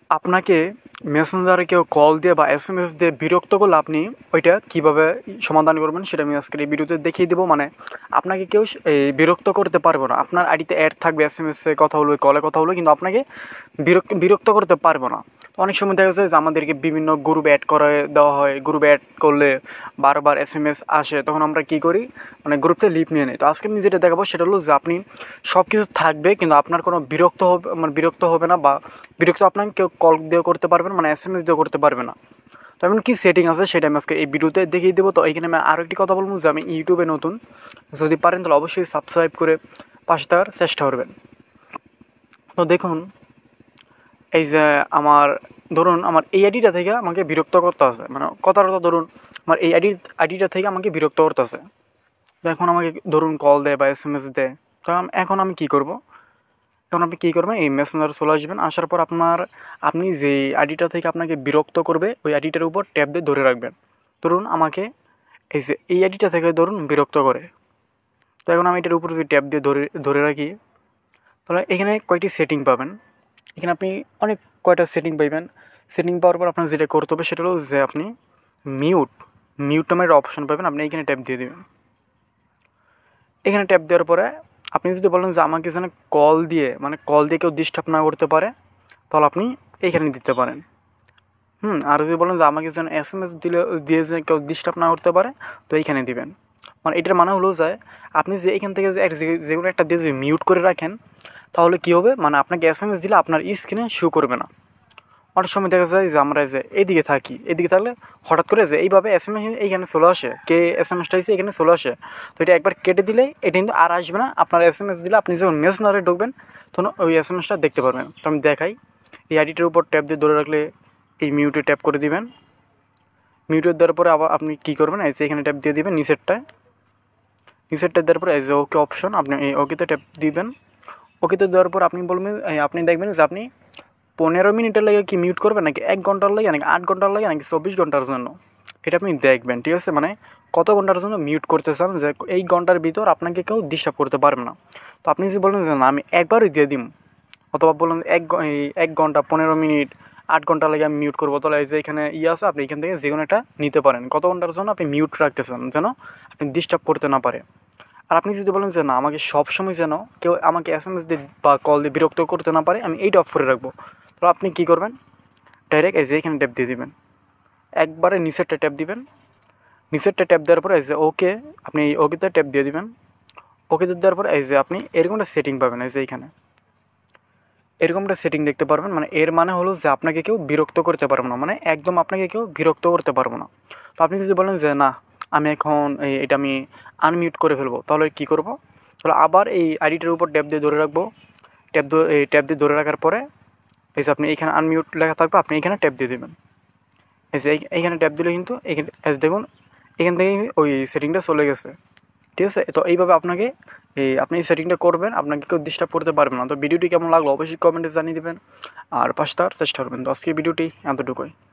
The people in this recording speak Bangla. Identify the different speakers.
Speaker 1: আপনাকে মেসেঞ্জারে কেউ কল দিয়ে বা এসএমএস দিয়ে বিরক্ত করলে আপনি ওইটা কীভাবে সমাধান করবেন সেটা আমি আজকের এই ভিডিওতে দেখিয়ে দেবো। মানে আপনাকে কেউ এই বিরক্ত করতে পারবে না। আপনার আইডিতে অ্যাড থাকবে, এসএমএসে কথা বলবে, কলে কথা বলবে, কিন্তু আপনাকে বিরক্ত করতে পারবে না। অনেক সময় দেখা যায় যে আমাদেরকে বিভিন্ন গ্রুপে অ্যাড করে দেওয়া হয়। গ্রুপে অ্যাড করলে বারবার এসএমএস আসে, তখন আমরা কী করি, মানে গ্রুপতে লিভ নিয়ে নিই। তো আজকে আমি যেটা দেখাবো সেটা হলো যে আপনি সব কিছু থাকবে কিন্তু আপনার কোনো বিরক্ত হবে না, বা বিরক্ত আপনাকে কেউ কল দিয়েও করতে পারবেন, মানে এসএমএস দিয়েও করতে পারবে না। তো এমন কী সেটিং আছে সেটা আমি আজকে এই ভিডিওতে দেখিয়ে দেবো। তো এইখানে আমি আরও একটি কথা বলবো যে আমি ইউটিউবে নতুন, যদি পারেন তাহলে অবশ্যই সাবস্ক্রাইব করে পাশে থাকার চেষ্টা করবেন। তো দেখুন, এই যে ধরুন আমার এই আইডিটা থেকে আমাকে বিরক্ত করতে আছে, মানে কথাটা ধরুন আমার এই আইডিটা থেকে আমাকে বিরক্ত করতেছে। তো এখন আমাকে ধরুন কল দেয় বা এসএমএস দেয়, তো এখন আমি কী করব, এখন আপনি কী করবেন, এই মেসেঞ্জারে চলে আসবেন। আসার পর আপনি যেই আইডিটা থেকে আপনাকে বিরক্ত করবে ওই আইডিটার উপর ট্যাপ দিয়ে ধরে রাখবেন। ধরুন আমাকে এই যে এই আইডিটা থেকে ধরুন বিরক্ত করে, তো এখন আমি এটার উপর যদি ট্যাপ দিয়ে ধরে রাখি, তাহলে এখানে কয়েকটি সেটিং পাবেন। এখানে আপনি অনেক কয়টা সেটিং পাইবেন। সেটিং পাওয়ার পর আপনার যেটা করতে হবে সেটা হলো যে আপনি মিউট নামের একটা অপশন পাবেন, আপনি এখানে ট্যাপ দিয়ে দেবেন। এখানে ট্যাপ দেওয়ার পরে আপনি যদি বলেন যে আমাকে যেন কল দিয়ে কেউ ডিস্টার্ব না করতে পারে, তাহলে আপনি এইখানে দিতে পারেন। আর যদি বলেন যে আমাকে যেন এসএমএস দিয়ে যে কেউ ডিস্টার্ব না করতে পারে, তো এইখানে দিবেন। মানে এটার মানে হলো যে আপনি যে এখান থেকে যে কোনো একটা দিয়ে যে মিউট করে রাখেন, তাহলে কী হবে, মানে আপনাকে এসএমএস দিলে আপনার স্ক্রিনে শো করবে না। অনেক সময় দেখা যায় যে আমরা যে এদিকে থাকলে হঠাৎ করে যে এইভাবে এসএমএস এইখানে চলে আসে, কে এসএমএসটা এসে এখানে চলে আসে। তো এটা একবার কেটে দিলে এটা কিন্তু আর আসবে না। আপনার এসএমএস দিলে আপনি যখন মেসেঞ্জারে ঢুকবেন তখন ওই এসএমএসটা দেখতে পারবেন। তো আমি দেখাই, এই আইডিটার উপর ট্যাপ দিয়ে ধরে রাখলে এই মিউটে ট্যাপ করে দিবেন। মিউটে দেওয়ার পরে আবার আপনি কী করবেন, এই যে এখানে ট্যাপ দিয়ে দিবেন নিচেরটায় দেওয়ার পরে এই যে ওকে অপশন, আপনি এই ওকেতে ট্যাপ দিবেন। ওকেতে দেওয়ার পর আপনি দেখবেন যে আপনি 15 মিনিটের লাগে কি মিউট করবেন, নাকি 1 ঘন্টার লাগে, নাকি 8 ঘন্টার লাগে, নাকি 24 ঘন্টার জন্য, এটা আপনি দেখবেন। ঠিক আছে, মানে কত ঘন্টার জন্য মিউট করতে চান, যে এই ঘন্টার ভিতর আপনাকে কেউ ডিস্টার্ব করতে পারবে না। তো আপনি যদি বলেন যে না আমি একবারই দিয়ে দিম, অথবা বলুন 1 ঘন্টা 15 মিনিট 8 ঘন্টা লাগে আমি মিউট করবো, তাহলে এই যে এখানে আছে, আপনি এখান থেকে যে কোনো একটা নিতে পারেন। কত ঘন্টার জন্য আপনি মিউট রাখতে চান যেন আপনি ডিস্টার্ব করতে না পারে। আর আপনি যদি বলেন যে না আমাকে সবসময় যেন কেউ আমাকে এসএমএস দিয়ে বা কল দিয়ে বিরক্ত করতে না পারে, আমি এইটা অফ করে রাখবো, তো আপনি কী করবেন, ডাইরেক্ট এই যে এখানে ট্যাপ দিয়ে দিবেন। একবারে নিচেরটা ট্যাপ দিবেন। নিচেরটা ট্যাপ দেওয়ার পরে এই যে ওকে, আপনি এই ওকেতে ট্যাপ দিয়ে দিবেন। ওকেতে দেওয়ার পরে এই যে আপনি এরকমটা সেটিং পাবেন, এই যে এইখানে এরকমটা সেটিং দেখতে পারবেন। মানে এর মানে হলো যে আপনাকে কেউ বিরক্ত করতে পারবে না, মানে একদম আপনাকে কেউ বিরক্ত করতে পারবো না। তো আপনি যদি বলেন যে না আমি এখন এটা আমি আনমিউট করে ফেলবো, তাহলে কী করবো, তাহলে আবার এই আইডিটার উপর ট্যাপ দিয়ে ধরে রাখবো। ট্যাপ দিয়ে ধরে রাখার পরে এই যে আপনি এইখানে আনমিউট লেখা থাকবে, আপনি এখানে ট্যাপ দিয়ে দেবেন। এই যে এইখানে ট্যাপ দিলে কিন্তু এখানে দেখুন এখান থেকে ওই সেটিংটা চলে গেছে। ঠিক আছে, তো এইভাবে আপনি এই সেটিংটা করবেন, আপনাকে কেউ ডিস্টার্ব করতে পারবে না। তো ভিডিওটি কেমন লাগলো অবশ্যই কমেন্টে জানিয়ে দেবেন, আর পাশে থাকার চেষ্টা করবেন। তো আজকের ভিডিওটি এতটুকুই।